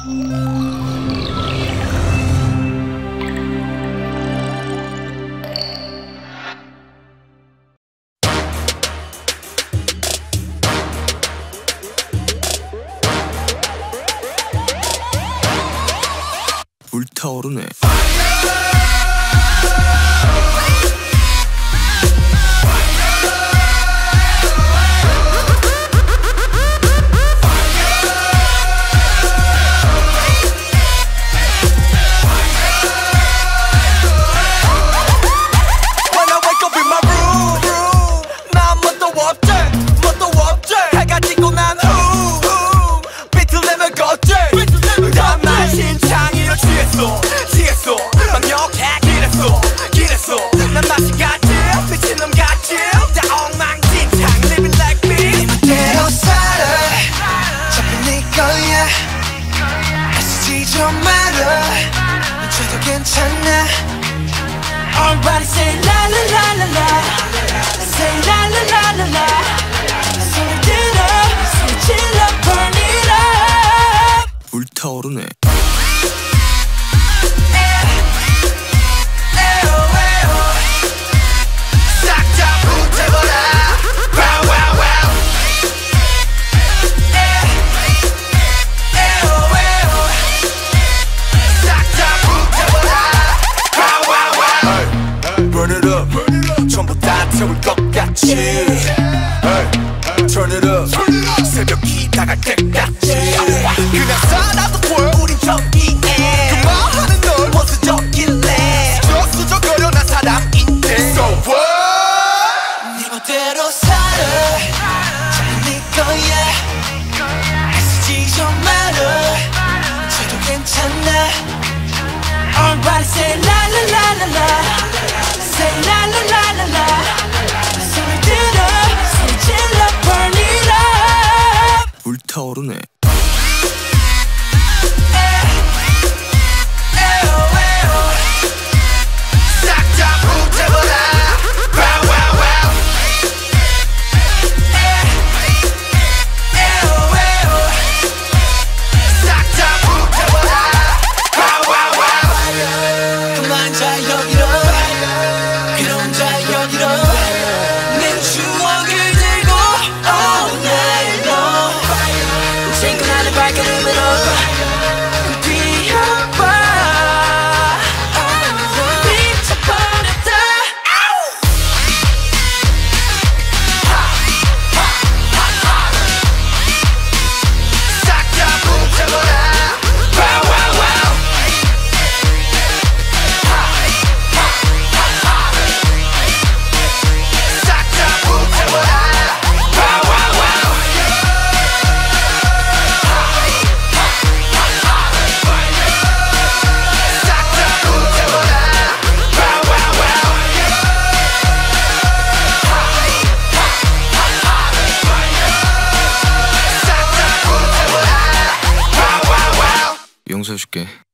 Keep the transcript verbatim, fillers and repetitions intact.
불타오르네. Everybody say la la la la la, say la la la la la. Switch it up, switch it up, burn it up. 불타오르네. 태울 것 같이 hey, turn it up 새벽이 다갈 때까지 그냥 살아도 볼 우린 정의해 그만하는 널 원수적일래 수적수적거려 난 사람인데 So what 네 멋대로 살아 잘 네 거야 애쓰지 좀 말아 저도 괜찮아 Everybody say la la la la la, say la la la la la. Switch it up, switch it up, burn it up. 불타오르네. 용서해줄게.